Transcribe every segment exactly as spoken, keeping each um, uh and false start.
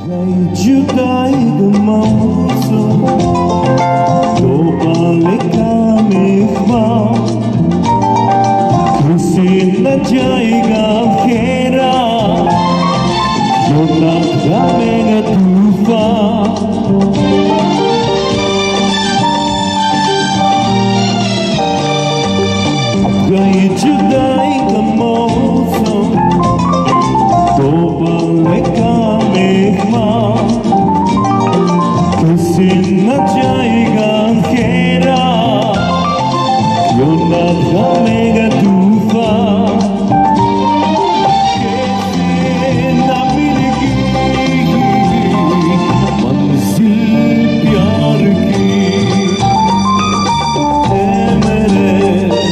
जुदाई मौसम तो बालिका में ख्वाब किसी न जाएगा घेरा जो न जाएगा तूफान गई जुदाई का मौसम तो बालिका में ख्वाब किसी न जाएगा घेरा जो न जाएगा तूफान कैसे न मिलेगी मंजिल प्यार की ऐ मेरे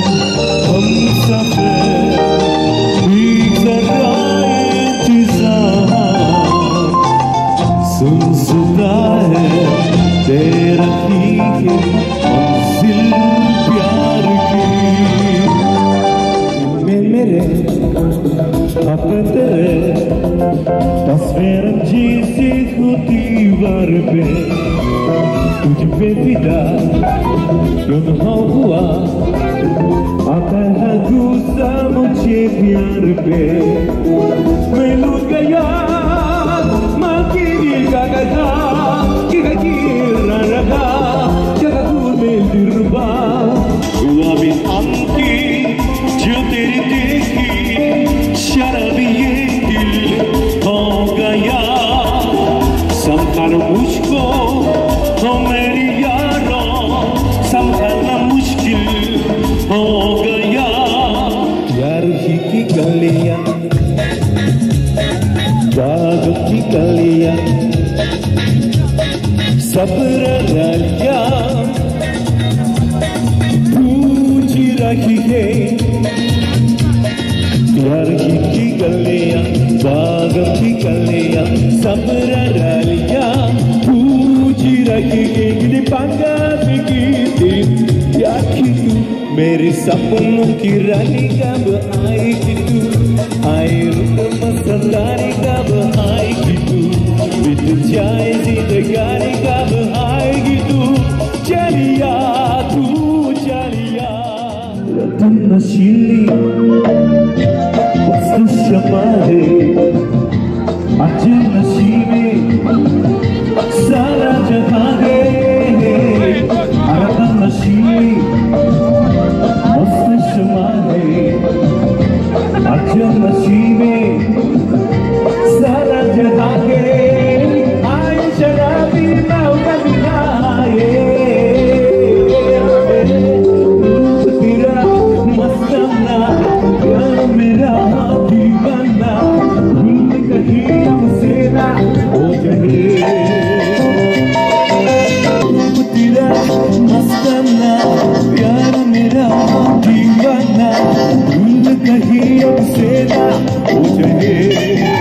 हमसफर एक जरा इंतज़ार सुन सुना है तेरा ठीक मंजिल प्यार की में मेरे अपने तेरे तस्वीर जैसी खुद दीवार पे तुझ पे फिदा क्यों न हुआ आता है गुस्सा मुझे प्यार पे मैं लूट गया माँ की दिल का गधा कि गिरा रहा जगह दूर में दिलरुबा हुआ भी अंती जो तेरी देखी शराबी ये दिल हो गया संभाल मुझको हो मेरी यारों संभालना मुश्किल हो गया यार ही की गलियां बाग की गलियां सब्र रलिया पूछ रही है यार की गलियां बाग की गलियां सब्र रलिया पूछ रही है कि पंगा बिकी या कि तू मेरे सपनों की रानी कब आएगी तू आए रुक मसलानी कब आएगी तू बीत जाए जिंदगानी कब आएगी तू चलिया तू चलिया तुम नशीली मस्त शमा है आज नशीबे सारा जहां है अरे नशीली मस्त शमा है आज नशीबे सारा जहां है आई शराबी मौका दिखाए तेरा मस्ताना प्यार मेरा दीवाना भूल कहीं हमसे ना हो जाए तेरा मस्ताना प्यार मेरा दीवाना भूल कहीं हमसे ना हो जाए।